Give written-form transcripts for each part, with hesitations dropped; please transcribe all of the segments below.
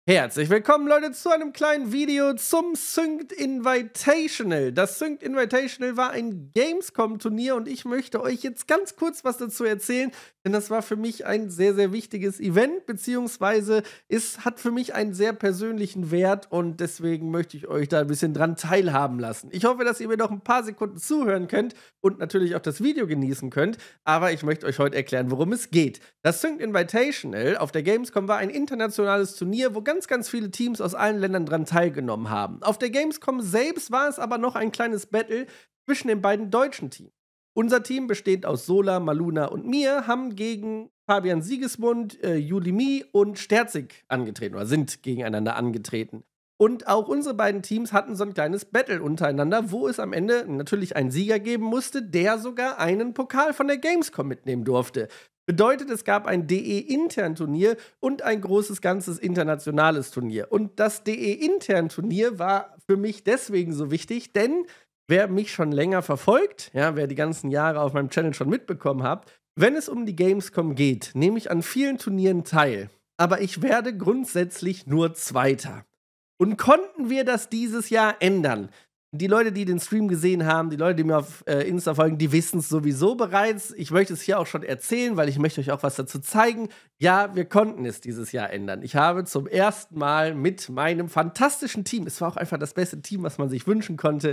Herzlich willkommen, Leute, zu einem kleinen Video zum Synced Invitational. Das Synced Invitational war ein Gamescom-Turnier und ich möchte euch jetzt ganz kurz was dazu erzählen, denn das war für mich ein sehr, sehr wichtiges Event, beziehungsweise es hat für mich einen sehr persönlichen Wert und deswegen möchte ich euch da ein bisschen dran teilhaben lassen. Ich hoffe, dass ihr mir noch ein paar Sekunden zuhören könnt und natürlich auch das Video genießen könnt, aber ich möchte euch heute erklären, worum es geht. Das Synced Invitational auf der Gamescom war ein internationales Turnier, wo ganz viele Teams aus allen Ländern dran teilgenommen haben. Auf der Gamescom selbst war es aber noch ein kleines Battle zwischen den beiden deutschen Teams. Unser Team besteht aus Sola, Maluna und mir, haben gegen Fabian Siegesmund, Julimi und Sterzig angetreten oder sind gegeneinander angetreten. Und auch unsere beiden Teams hatten so ein kleines Battle untereinander, wo es am Ende natürlich einen Sieger geben musste, der sogar einen Pokal von der Gamescom mitnehmen durfte. Bedeutet, es gab ein DE-Intern-Turnier und ein großes, ganzes internationales Turnier. Und das DE-Intern-Turnier war für mich deswegen so wichtig, denn wer mich schon länger verfolgt, ja, wer die ganzen Jahre auf meinem Channel schon mitbekommen hat, wenn es um die Gamescom geht, nehme ich an vielen Turnieren teil. Aber ich werde grundsätzlich nur Zweiter. Und konnten wir das dieses Jahr ändern? Die Leute, die den Stream gesehen haben, die Leute, die mir auf Insta folgen, die wissen es sowieso bereits. Ich möchte es hier auch schon erzählen, weil ich möchte euch auch was dazu zeigen. Ja, wir konnten es dieses Jahr ändern. Ich habe zum ersten Mal mit meinem fantastischen Team, es war auch einfach das beste Team, was man sich wünschen konnte,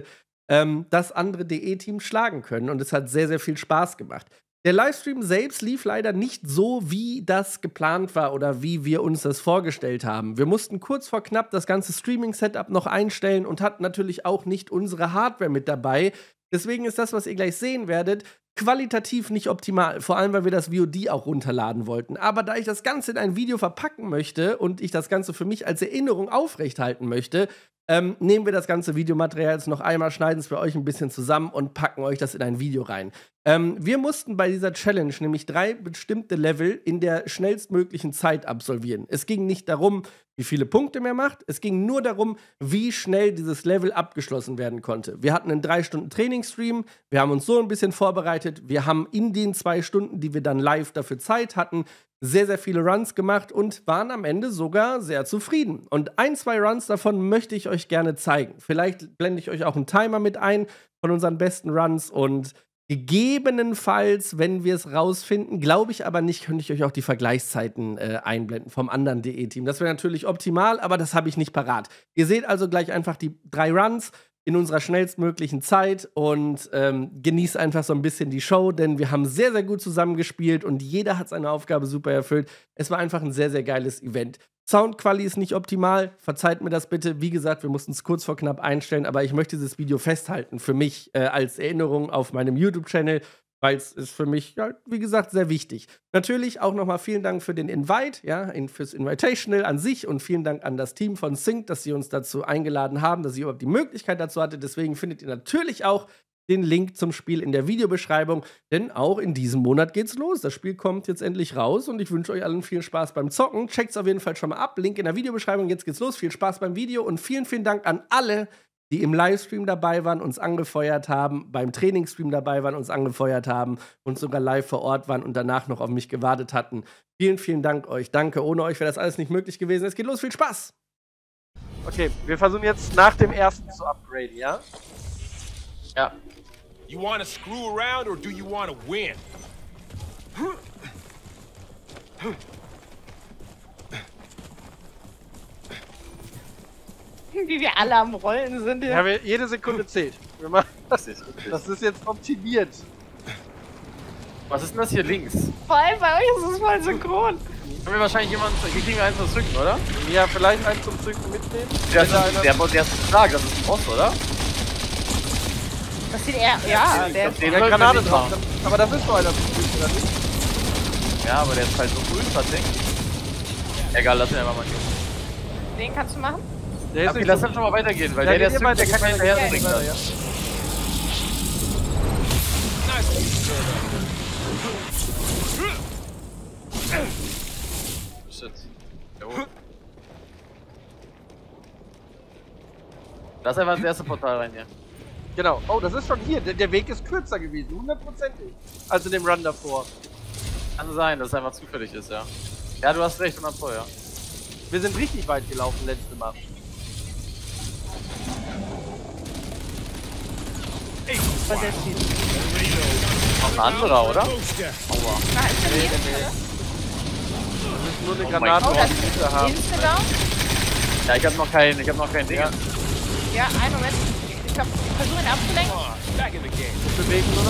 das andere DE-Team schlagen können. Und es hat sehr, sehr viel Spaß gemacht. Der Livestream selbst lief leider nicht so, wie das geplant war oder wie wir uns das vorgestellt haben. Wir mussten kurz vor knapp das ganze Streaming-Setup noch einstellen und hatten natürlich auch nicht unsere Hardware mit dabei. Deswegen ist das, was ihr gleich sehen werdet, qualitativ nicht optimal. Vor allem, weil wir das VOD auch runterladen wollten. Aber da ich das Ganze in ein Video verpacken möchte und ich das Ganze für mich als Erinnerung aufrechthalten möchte, nehmen wir das ganze Videomaterial jetzt noch einmal, schneiden es für euch ein bisschen zusammen und packen euch das in ein Video rein. Wir mussten bei dieser Challenge nämlich 3 bestimmte Level in der schnellstmöglichen Zeit absolvieren. Es ging nicht darum, wie viele Punkte man macht, es ging nur darum, wie schnell dieses Level abgeschlossen werden konnte. Wir hatten einen 3-Stunden-Trainingsstream, wir haben uns so ein bisschen vorbereitet, wir haben in den 2 Stunden, die wir dann live dafür Zeit hatten, sehr, sehr viele Runs gemacht und waren am Ende sogar sehr zufrieden. Und 2 Runs davon möchte ich euch gerne zeigen. Vielleicht blende ich euch auch einen Timer mit ein von unseren besten Runs und gegebenenfalls, wenn wir es rausfinden, glaube ich aber nicht, könnte ich euch auch die Vergleichszeiten einblenden vom anderen DE-Team. Das wäre natürlich optimal, aber das habe ich nicht parat. Ihr seht also gleich einfach die 3 Runs in unserer schnellstmöglichen Zeit und genießt einfach so ein bisschen die Show, denn wir haben sehr, sehr gut zusammengespielt und jeder hat seine Aufgabe super erfüllt. Es war einfach ein sehr, sehr geiles Event. Soundquali ist nicht optimal, verzeiht mir das bitte. Wie gesagt, wir mussten es kurz vor knapp einstellen, aber ich möchte dieses Video festhalten für mich als Erinnerung auf meinem YouTube-Channel, weil es ist für mich, ja, wie gesagt, sehr wichtig. Natürlich auch nochmal vielen Dank für den Invite, ja, fürs Invitational an sich und vielen Dank an das Team von Synced, dass sie uns dazu eingeladen haben, dass ich überhaupt die Möglichkeit dazu hatte. Deswegen findet ihr natürlich auch den Link zum Spiel in der Videobeschreibung, denn auch in diesem Monat geht's los. Das Spiel kommt jetzt endlich raus und ich wünsche euch allen viel Spaß beim Zocken. Checkt's auf jeden Fall schon mal ab. Link in der Videobeschreibung. Jetzt geht's los. Viel Spaß beim Video und vielen, vielen Dank an alle, die im Livestream dabei waren, uns angefeuert haben, beim Trainingsstream dabei waren, uns angefeuert haben und sogar live vor Ort waren und danach noch auf mich gewartet hatten. Vielen, vielen Dank euch. Danke. Ohne euch wäre das alles nicht möglich gewesen. Es geht los. Viel Spaß. Okay, wir versuchen jetzt nach dem ersten zu upgraden, ja? Ja. You want to screw around or do you want to win? Wie wir alle am Rollen sind hier. Ja, jede Sekunde zählt. Wir machen das ist jetzt optimiert. Was ist denn das hier links? Vor allem bei euch ist es voll synchron. Haben wir wahrscheinlich jemanden, hier kriegen wir einen zum Zücken, oder? Ja, vielleicht einen zum Zücken mitnehmen. Der ist stark, das ist ein Boss, oder? Das sieht eher, ja, der ist... Den Ja, sollten wir Granate nicht drauf. machen. Aber das ist doch einer zum Zücken, oder nicht? Ja, aber der ist halt so cool, tatsächlich. Egal, lass ihn einfach mal gehen. Den kannst du machen? Der ist Okay, nicht lass so- ihn schon mal weitergehen, weil Ja, der geht zückt, der kann weiter, hinterher geht springen. weiter, ja. Shit. Jawohl. Lass einfach ins erste Portal rein hier. Genau. Oh, das ist schon hier. Der Weg ist kürzer gewesen, 100%. Also dem Run davor. Kann sein, dass es einfach zufällig ist, ja. Ja, du hast recht, 100 Pro, ja. Wir sind richtig weit gelaufen letzte Mal. Was der Typ? Noch ein anderer, oder? Na, ist der Nee. hier? Wir müssen nur eine Oh Granate Oh, auf das die ist Mitte haben. Insta-Down. Ja, ich hab noch kein Ding. Ja. Ja, einen Moment. Ich versuche ihn abzulenken. Come on, back in the game. Bewegen, oder?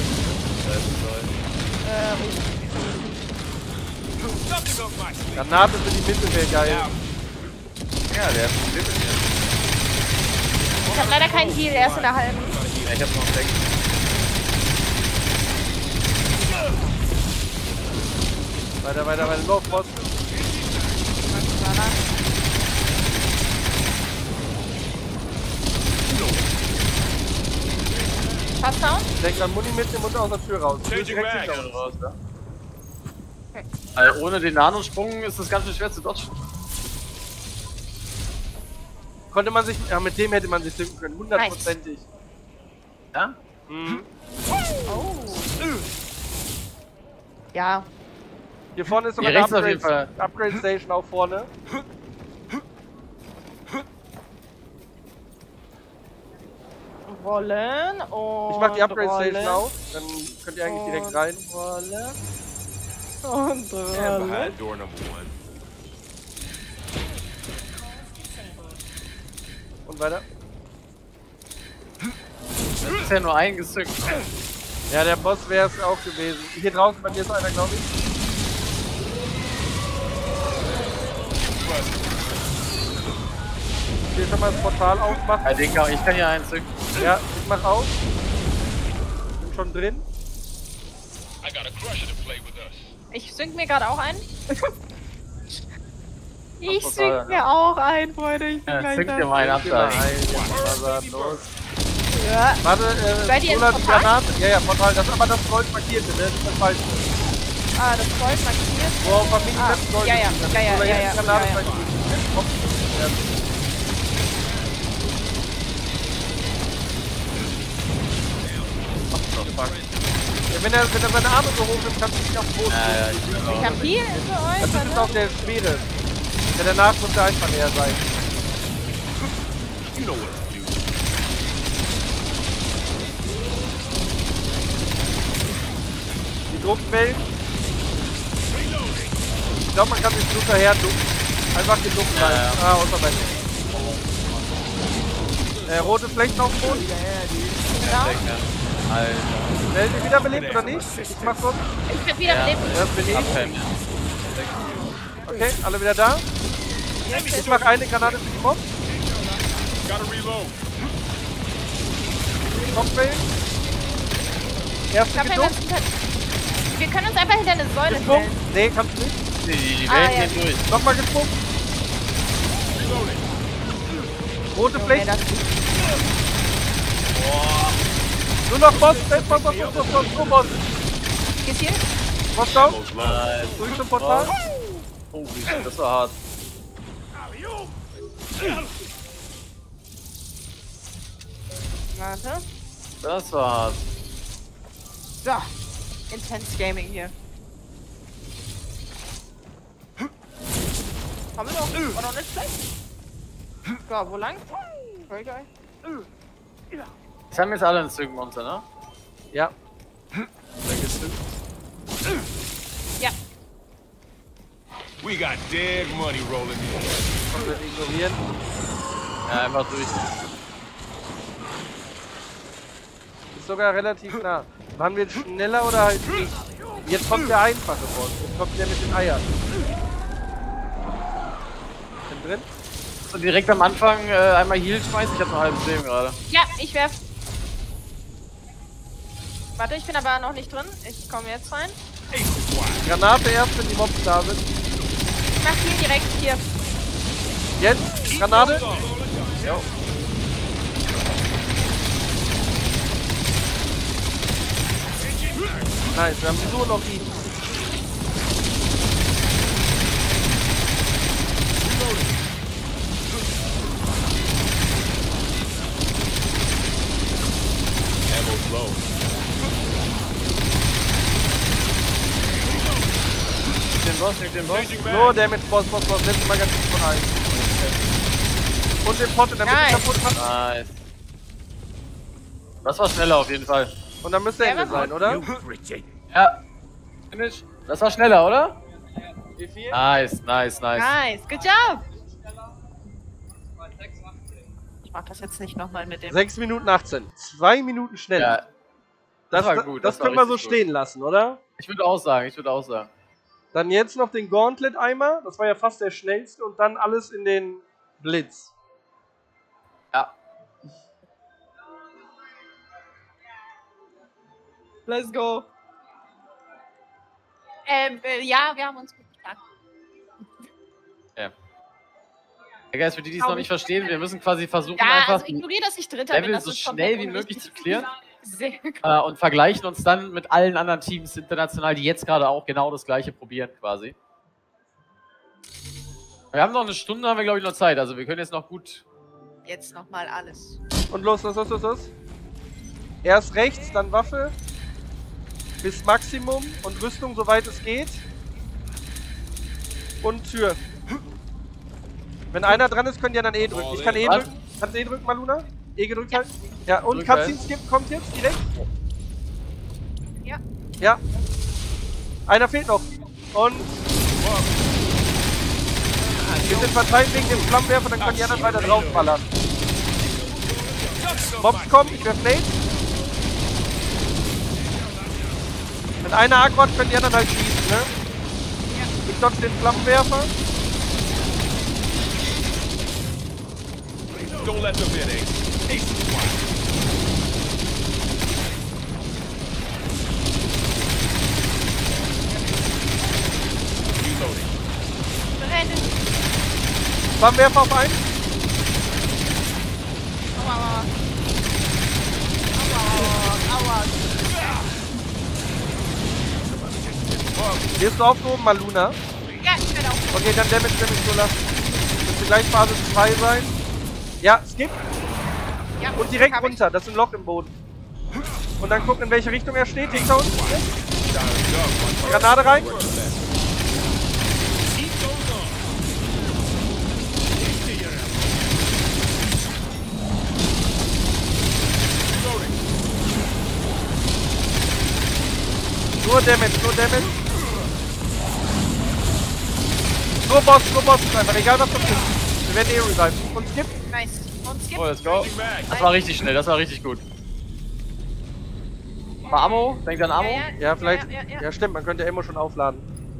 Something up my sleeve. Granate für die Mitte wäre geil. Ja, der ist ein Limit hier. Ich habe leider keinen Heal, er ist in der halben. Ja, ich hab noch 6. Weiter. Lauf, Boss. Pass down. Denk an Muni mitnehmen und aus der Tür raus. Changing Direkt mag. hinter uns. Raus, ja. Also ohne den Nanosprung ist das ganz schön schwer zu dodgen. Konnte man sich, ja, mit dem hätte man sich sinken können, 100%ig. Ja? Mhm. Oh. Ja. Hier vorne ist sogar Hier eine rechts auf jeden Fall. Upgrade Station auch vorne. Rollen und Ich mach die Upgrade rollen. Station auf, dann könnt ihr eigentlich direkt rein. Rollen. Und Stand rollen. behind door number 1. Und weiter. Das ist ja nur eingesückt. Ja, der Boss wäre es auch gewesen. Hier draußen bei mir ist einer, glaube ich. Hier schon mal das Portal aufmachen. Ja, ich kann ja einzücken. Ja, ich mach auf. Bin schon drin. I got a crusher to play with us. Ich sync mir gerade auch ein. Ich total, sync mir auch ein, Freunde. Ich bin Ja, gleich zück da. dir mal einen ab. Geh mal ein, jetzt was los. Ja. Warte, Seid ihr Sola, ins die Portal? Granate. Ja, Portal, das ist aber das Gold markierte, ne? Das ist das falsche. Ah, das Gold markiert. Wo auf der Minimap Gold ja, ja, ist. Das ja, ist ja, Sola, ja, jetzt ja, die Granate ja, ja. markiert. Jetzt kommt die. Ja, wenn er seine Arme so hoch nimmt, kannst du nicht auf den Boden Ja, gehen. ich Ich hab Heal für euch. Das ist warte. auch der Schwere. Ja, danach muss der einfach näher sein. You know what to do. Die Druckwellen. Ich glaube, man kann sich super her ducken. Einfach den Ducken rein. Ja. Ah, außer bei mir. Rote Flächen auf dem Boden. Genau. Alter. Werden die wiederbelebt oder nicht? Ich mach so. Ich bin wieder Ja. belebt. Das bin ich. Abhängen. Okay, alle wieder da. Ich mach eine Granate für die Mob. Gotta reload. Kopfwellen. Ich Erste hab den geduckt. ganzen Tag. Wir können uns einfach hinter eine Säule Gesprungen. stellen. Nee, kannst du nicht. Die Ah, Wellen ja. gehen durch. Nochmal gesprungen. Rote Okay, Flächen. das Nur noch Boss. Boss. ist hier. Boss down. Almost low. Nice. Durch zum Portal. Oh, shit, das war hart. Warte. Das war hart. So. Intense Gaming hier. Haben wir noch? War noch nicht schlecht? So, wo lang? Voll geil. Das haben jetzt alle einen Zügenmonster, ne? Ja. Ja. We got dead money rolling in. Komplett ignorieren. Ja, einfach durch. Ist sogar relativ nah. Waren wir jetzt schneller oder halt nicht? Jetzt kommt der einfache Boss. Jetzt kommt der mit den Eiern. Bin drin? So direkt am Anfang einmal Heal schmeißen. Ich hab noch ein halbes Leben gerade. Ja, ich werf. Warte, ich bin aber noch nicht drin. Ich komme jetzt rein. Granate erst, wenn die Mobs da sind. Ich mach hier direkt hier. Jetzt, Granate. Jo. Nice, wir haben nur noch ihn. Ammo's low. Den Boss, nimm den Boss. Changing No mag. Damage, Boss. Letztes Mal ganz gut von 1. Und den Pot in der Mitte Nice. kaputt machen. Nice. Das war schneller auf jeden Fall. Und dann müsste Ja, Ende war sein, oder? Ja. Finish. Das war schneller, oder? Wie viel? Nice. Nice, good job. Ich mach das jetzt nicht nochmal mit dem. 6 Minuten 18. 2 Minuten schnell. Ja. das war gut, das das war können wir so richtig gut. stehen lassen, oder? Ich würde auch sagen. Dann jetzt noch den Gauntlet-Eimer. Das war ja fast der schnellste. Und dann alles in den Blitz. Ja. Let's go. Ja, wir haben uns gut getan. Ja, Guys, für die, die es noch nicht verstehen, wir müssen quasi versuchen, Ja, einfach also ignoriere, dass ich Dritter bin. Level Das so ist schnell komplett wie möglich unwichtig. zu clearen. Sehr gut. und vergleichen uns dann mit allen anderen Teams international, die jetzt gerade auch genau das gleiche probieren quasi. Wir haben noch eine Stunde, haben wir glaube ich noch Zeit, also wir können jetzt noch gut... Jetzt nochmal alles. Und los. Erst rechts, dann Waffe. Bis Maximum und Rüstung, soweit es geht. Und Tür. Wenn einer dran ist, könnt ihr dann E drücken. Ich kann E Was? drücken. Kannst du E drücken, Maluna? E gedrückt halt. Ja, und Drück Cutscene halt. Skip kommt jetzt direkt. Ja. Ja. Einer fehlt noch. Und... Wir sind verteilt wegen dem Flammenwerfer, dann können die anderen weiter draufballern. Mobs kommen, ich werf Nades. Wenn einer aggro hat, können die anderen halt schießen, ne? Ich dodge den Flammenwerfer. Don't let them in, Ace. Ace is quiet. Reloading. Rennen. Flammenwerfer auf einen. Aua. Aua. Wirst du aufgehoben, Maluna? Ja, ich werde auch. Okay, dann Damage so lassen. Müsste gleich Phase 2 sein. Ja, Skip. Ja, Und direkt hab ich. runter, das ist ein Loch im Boden. Und dann gucken, in welche Richtung er steht. Hinter uns. Granate rein. Nur Damage. Nur Boss einfach, egal was passiert. Wir werden reviven. Und Skip. Nice. Und skip. Oh, let's go. Das war richtig schnell, das war richtig gut. War Ammo? Denkt an Ammo? Ja, vielleicht. Ja. Ja, stimmt, man könnte Ammo schon aufladen.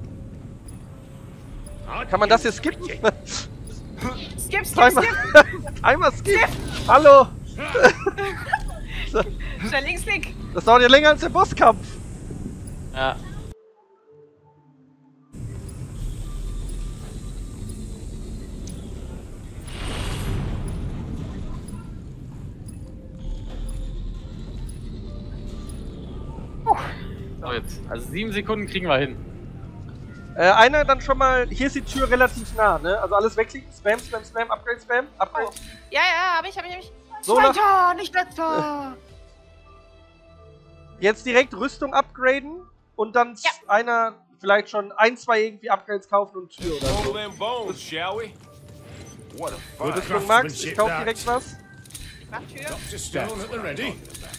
Kann man das hier skippen? Skip. Einmal skip! Hallo! Schnell Linksklick. Das dauert ja länger als der Bosskampf. Ja. So, jetzt. Also 7 Sekunden kriegen wir hin. Einer dann schon mal. Hier ist die Tür relativ nah, ne? Also alles wegklicken. Spam, Upgrade, Spam. Upgrade. Ja, hab ich. So nach- Zweiter, nicht letzter. Jetzt direkt Rüstung upgraden. Und dann Ja. einer vielleicht schon 1, 2 irgendwie Upgrades kaufen und Tür oder Roll so. them bones, shall we? What a fight. Rüstung Max, ich kaufe direkt was. Ich mach Tür. Just down at the ready.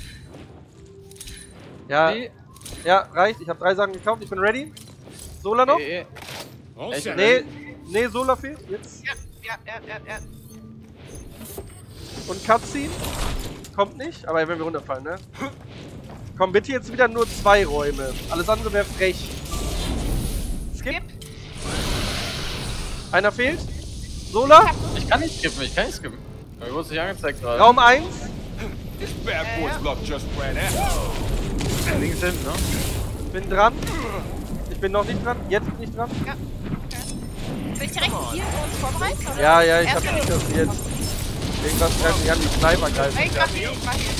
Ja, Nee. ja, reicht. Ich habe 3 Sachen gekauft. Ich bin ready. Sola noch? All Echt? set. Nee, Sola fehlt. Jetzt. Ja. Und Cutscene. Kommt nicht, aber wenn wir runterfallen, ne? Komm, bitte jetzt wieder nur 2 Räume. Alles andere wäre frech. Skip. Einer fehlt. Sola. Ich kann nicht skippen. Mir wurde es nicht angezeigt gerade. Raum 1. This bad boy's luck just ran out. Links hinten, ne? Bin dran. Ich bin noch nicht dran. Jetzt bin ich dran. Soll ich direkt hier uns vorbereiten? Oder? Ja, ich hab Erst nicht kassiert. Irgendwas greift mich an, die Sniper greifen. Ich mach hier.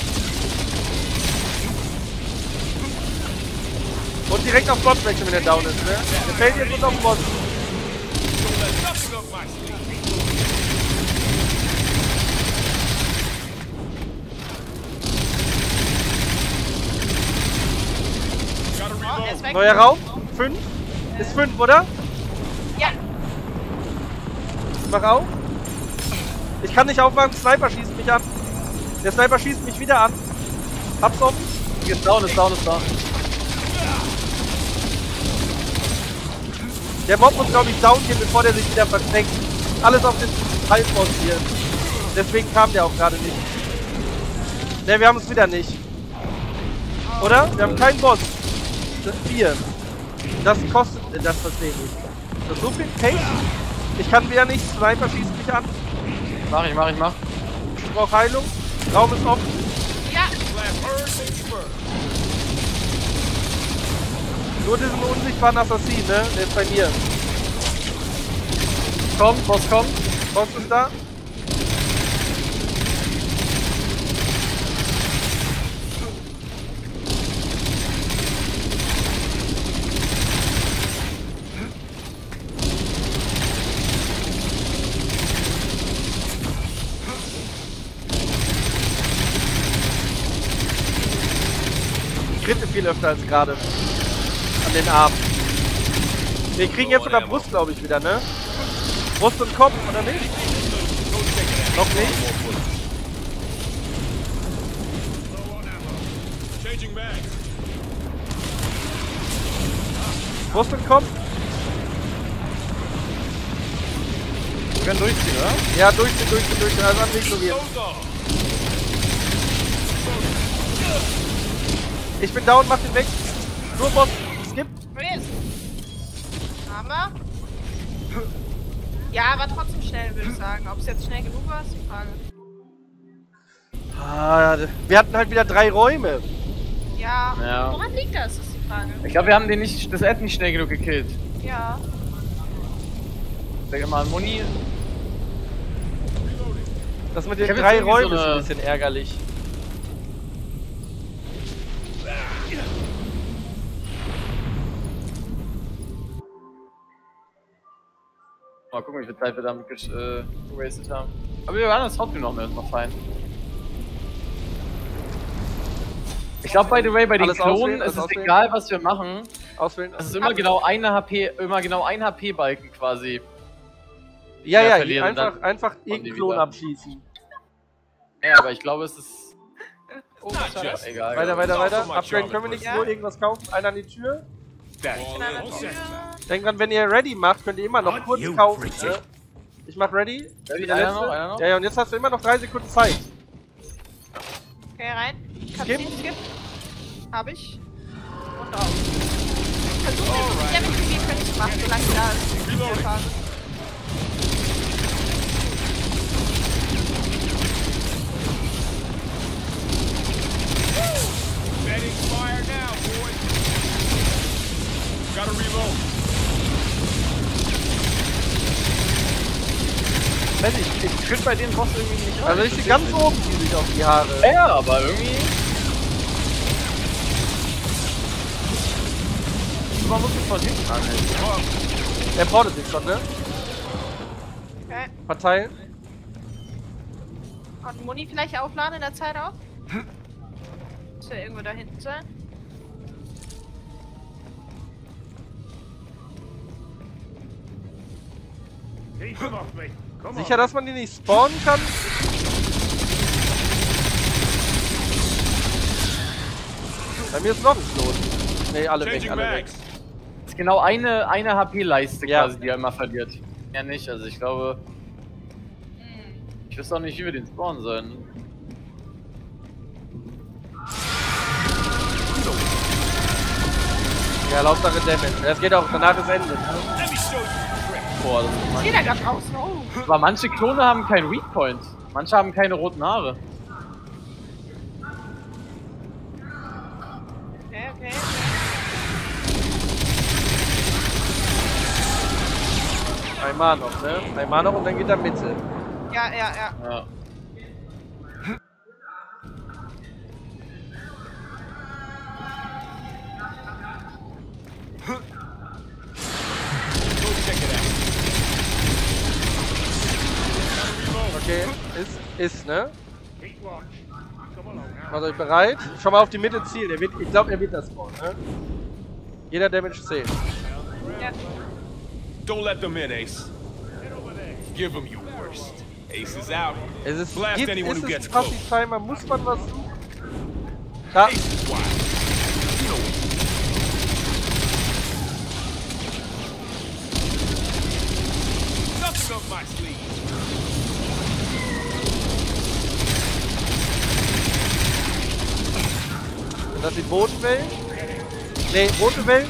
Und direkt auf Boss wechseln, wenn der down ist, ne? Der fällt jetzt und auf den Boss. Don't let nothing up my sleeve. Gotta Oh, er reload. ist weg. Neuer Raum. 5. Ist 5, oder? mach auf. Ich kann nicht aufmachen, Sniper schießt mich an. Der Sniper schießt mich wieder an. Hab's offen. Ist down, ist down, ist down. Der Mob muss, glaube ich, down gehen, bevor der sich wieder versteckt. Alles auf den Halbboss hier. Deswegen kam der auch gerade nicht. Ne, wir haben es wieder nicht. Oder? Wir haben keinen Boss. Das 4. Das kostet... Das verstehe ich nicht. Das ist so viel Pech. Ich kann wieder nicht. Sniper schießt mich an. Mach ich. Ich brauche Heilung. Raum ist offen. Ja. Nur diesen unsichtbaren Assassin, ne? Der ist bei mir. Kommt, Boss kommt. Boss ist da. Ich kritte viel öfter als gerade. An den Arm. Wir kriegen jetzt sogar Brust, glaube ich, wieder, ne? Brust und Kopf, oder nicht? Noch nicht. Changing bags. Brust und Kopf. Wir können durchziehen, oder? Ja, durchziehen. Also an mich ignorieren. Ich bin down, mach den weg. Nur Boss. Skip. Haben wir? Ja, aber trotzdem schnell, würde ich sagen. Ob es jetzt schnell genug war, ist die Frage. Ah, wir hatten halt wieder 3 Räume. Ja. Ja. Woran liegt das, ist die Frage. Ich glaube, wir haben den nicht, das Ad nicht schnell genug gekillt. Ja. Ich denke mal, Muni. Das mit Ich den hab 3 jetzt irgendwie Räumen so ist eine- ein bisschen ärgerlich. Mal gucken, wie viel Zeit wir damit gewastet haben. Aber wir waren das Hauptspiel noch fein. Ich glaube, by the way, bei den Alles Klonen auswählen, ist es alles auswählen. egal, was wir machen. Auswählen. Es ist immer genau ein HP-Balken quasi. Ja, Ja, ja, verlieren einfach, dann. einfach die irgendeinen Klon wieder. abschießen. Ja, aber ich glaube, es ist. Oh, Not schade. just. Egal. Weiter. Also mal Upgraden können wir nicht, Ja. nur irgendwas kaufen. Einer an die Tür. That. All set. Denkt dran, wenn ihr ready macht, könnt ihr immer noch kurz kaufen. Ne? Ich mach ready. Ready, Der einer letzte. noch, einer noch? Ja, und jetzt hast du immer noch 3 Sekunden Zeit. Okay, rein. Skip. Skip. Hab ich. Und raus. Versuch jetzt Damage zu gehen, könnte ich machen, solange da ist. In der Phase. Setting fire now, boys. Gotta reload. Weiß ich krieg bei den Boss irgendwie nicht Also ich stehe ganz oben ziemlich auf die Haare. Ja, aber irgendwie. Man muss sich von hinten anhalten. Er portet sich schon, ne? Okay. Verteilen. Und Muni vielleicht aufladen in der Zeit auch? Muss ja irgendwo da hinten sein. Sicher, dass man die nicht spawnen kann? Bei mir ist noch ein Klon. Ne, alle weg, Changing alle weg. bags. Das ist genau eine HP-Leiste Ja. quasi, die er immer verliert. Ja nicht, also ich glaube. Ich wüsste auch nicht, wie wir den spawnen sollen. Ja, Hauptsache Damage. Es geht auch danach das Ende. Ne? Let me show you the trick. Boah, das ist Geht da gerade draußen? Oh. aber manche Klone haben keinen Weak Point. Manche haben keine roten Haare. Okay. Einmal noch, ne? Einmal noch und dann geht er Mitte. Ja. Ja. Go check it out. Okay, ist, ne? Macht euch bereit. Schon mal auf die Mitte zielen. Ich glaube, er wird das spawnen, ne? Jeder Damage zählt. Ja. Don't let them in, Ace. Give him your worst. Ace is out. Es ist, Blast gibt, anyone ist who es gets ein close. Passi-Timer? Muss man was suchen? Da. Ace is wild. You know what? Nothing up my sleeve. Sind das die Bodenwellen? Ne, rote Wellen?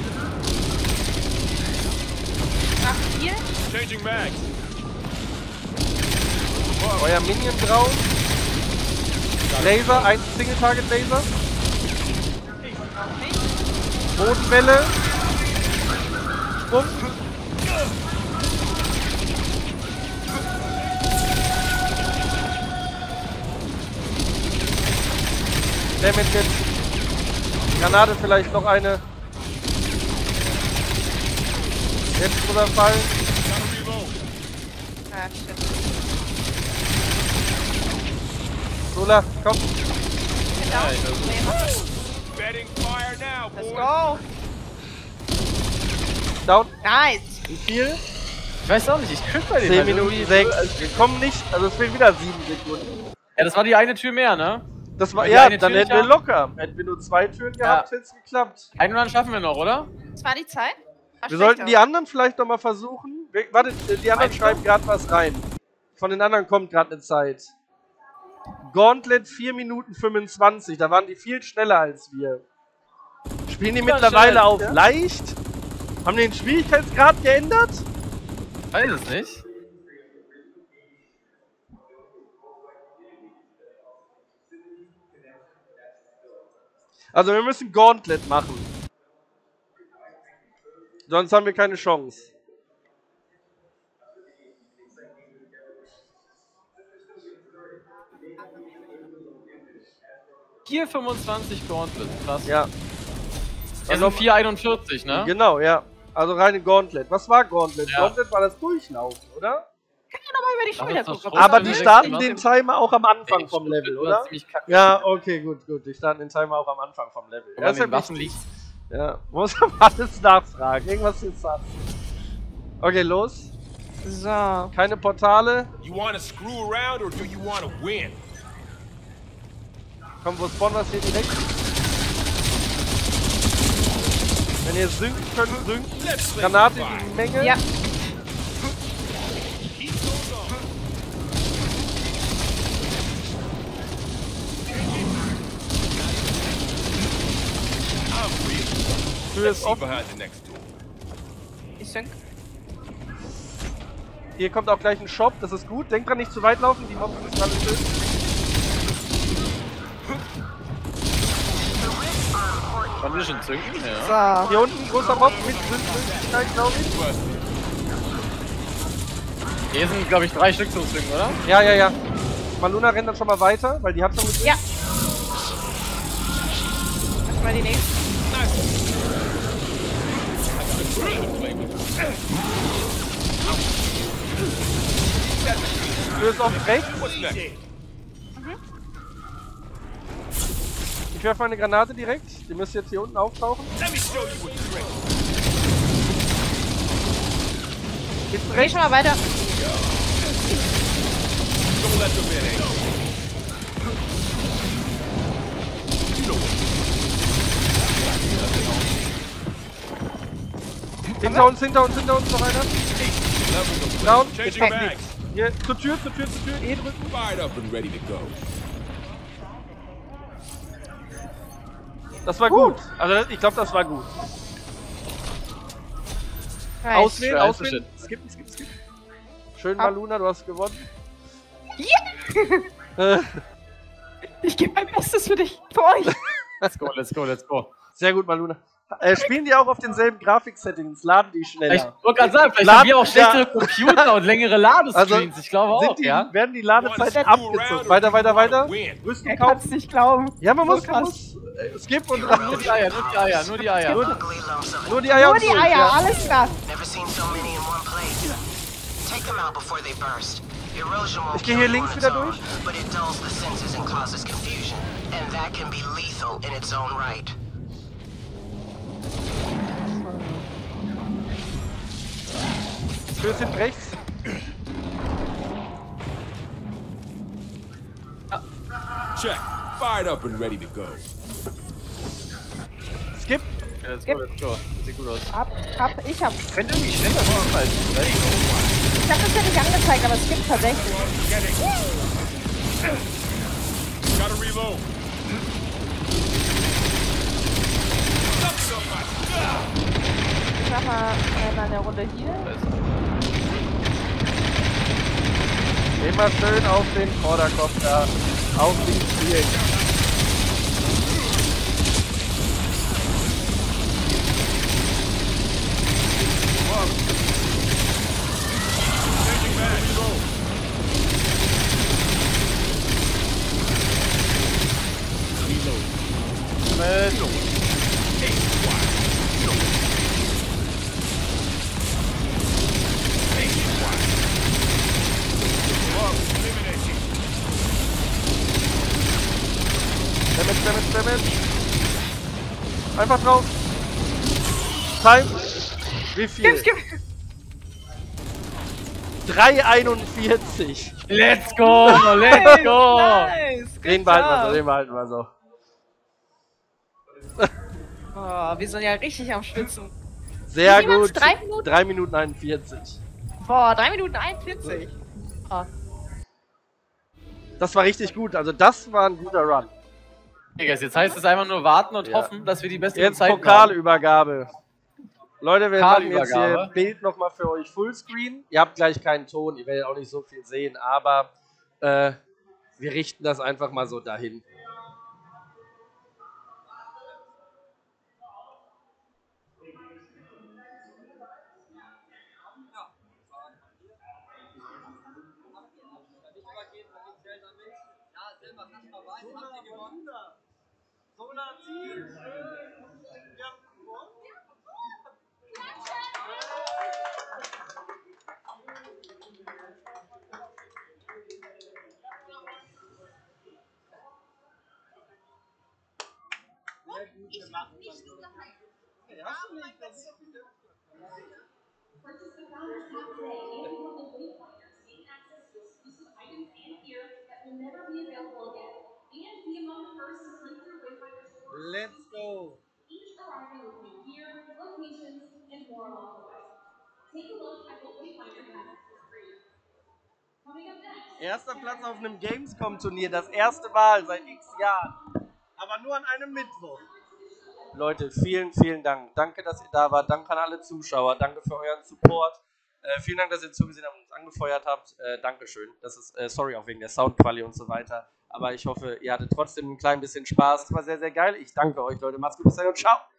Nach 4. Changing mags. Euer Minion drauf. Laser, ein Single-Target-Laser. Bodenwelle. Sprung. Damage jetzt. Granate vielleicht noch eine. Jetzt muss er fallen. Gotta reload. Ah, shit. Sola, komm. Genau. Betting fire now, Let's boys. go. Down. Nice. Wie viel? Ich weiß auch nicht, ich krieg bei dem 10 halt Minuten, irgendwie- 6. Wir kommen nicht, also es fehlen wieder 7 Sekunden. Ja, das war die eine Tür mehr, ne? Das war, Die ja, eine dann Tür hätten wir nicht locker. Hätten wir nur 2 Türen gehabt, Ja. hätte es geklappt. Einen oder schaffen wir noch, oder? Das war die Zeit? War Wir schlecht, sollten die aber. anderen vielleicht nochmal versuchen. Warte, die anderen Meinst du? schreiben gerade was rein. Von den anderen kommt gerade eine Zeit. Gauntlet 4 Minuten 25. Da waren die viel schneller als wir. Spielen die Ja, mittlerweile schnell, auf ja. leicht? Haben die den Schwierigkeitsgrad geändert? Weiß es nicht. Also wir müssen Gauntlet machen. Sonst haben wir keine Chance. Hier 25 Gauntlet, krass. Ja. Hier sind 441, ne? Genau, ja. Also reine Gauntlet. Was war Gauntlet? Ja. Gauntlet war das Durchlaufen, oder? Kann ja nochmal über die Ach, Schulter das ist gucken. das Aber Ja, die direkt starten gemacht. den Timer auch am Anfang Ey, vom stimmt, Level, du hast oder? ziemlich kacke. Ja, okay, gut. Die starten den Timer auch am Anfang vom Level. Wenn man den Waffen liegt. Ja, muss man alles nachfragen. Irgendwas ist das. Okay, los. So. Keine Portale. You want to screw around or do you want to win? Komm, wo spawnen wir hier direkt? Wenn ihr sinken könnt, sinken. Let's play Granate fire. in die Menge. Ja. Heat goes on. I'm real. Tür Let's ist see offen. behind the next door. Ich sync. Hier kommt auch gleich ein Shop, das ist gut. Denkt dran, nicht zu weit laufen, die Mobs müssen alle schön. Condition zünden, ja. So. Hier unten, großer Mob mit Zündmöglichkeit, glaube ich. Hier sind, glaube ich, 3 Stück zum Zünden, oder? Ja. Maluna rennt dann schon mal weiter, weil die hat schon gezündet. Ja. Mach mal die nächste. Tür ist offen rechts. What's next? Ich werfe meine Granate direkt. Die müsste jetzt hier unten auftauchen. Let me show you what you drink. Geht's Geh rechts? schon mal weiter. Don't let them in, eh? You know what? Hinter uns noch einer. Level the Down. Changing Okay. mags. Hier, zur Tür, E drücken. Fired up and ready to go. Das war gut. Also ich glaube, das war gut. Nice. Auswählen, Scheiße, auswählen. Skip. Schön, Ab. Maluna, du hast gewonnen. Ich gebe mein Bestes für dich. Für euch. Let's go. Sehr gut, Maluna. Spielen die auch auf denselben Grafik-Settings? Laden die Ich schneller? wollte gerade sagen, vielleicht Laden- haben wir auch schlechtere ja. Computer und längere Ladescreens. Also, Ich glaube auch, ja. Werden die Wanna Ladezeiten screw around abgezogen? or Weiter. do you wanna Rüstung Er kann kaufen. es nicht glauben. Ja, man So muss, krass. Skip und Nur die Eier. Nur die Eier. Nur und die durch, Eier, ja. alles klar. Never seen so many in one place. Take them out before they burst. Erosion won't Ich gehe hier kill you links on wieder its own, durch. but it dulls the senses and causes confusion. And that can be lethal in its own right. Tür sind rechts. Check. Fired up and ready to go. Skip. Ja, let's go, let's go. Sieht gut aus. Ich hab. Könnte irgendwie schneller machen. Ich hab das ja nicht angezeigt, aber es gibt tatsächlich. Gotta reload. Ich mach mal eine Runde hier. Immer schön auf den Vorderkopf da. Auf den Spiel. Damage. Einfach drauf. Time. Wie viel? Skip. 3,41. Let's go! Let's go! Nice. Den behalten wir so. Oh, wir sind ja richtig am Schwitzen. Sehr Wie viel gut. waren's? 3 Minuten? 3 Minuten 41. Boah, 3 Minuten 41. Oh. Das war richtig gut. Also das war ein guter Run. Jetzt heißt es einfach nur warten und hoffen, dass wir die beste Jetzt Zeit haben. Pokalübergabe. Leute, wir machen jetzt hier Pokalübergabe. Bild nochmal für euch Fullscreen. Ihr habt gleich keinen Ton, ihr werdet auch nicht so viel sehen, aber wir richten das einfach mal so dahin. Let's go. Each arriving with new gear, locations, and more along the way. Take a look at what Wayfinder has for free. Coming up next. Erster Platz auf einem Gamescom-Turnier, das erste Mal seit x Jahren. Aber nur an einem Mittwoch. Leute, vielen, vielen Dank. Danke, dass ihr da wart. Danke an alle Zuschauer. Danke für euren Support. Vielen Dank, dass ihr zugesehen habt und uns angefeuert habt. Dankeschön. Das ist, sorry auch wegen der Soundqualität und so weiter. Aber ich hoffe, ihr hattet trotzdem ein klein bisschen Spaß. Das war sehr, sehr geil. Ich danke euch, Leute. Macht's gut, bis dann und ciao.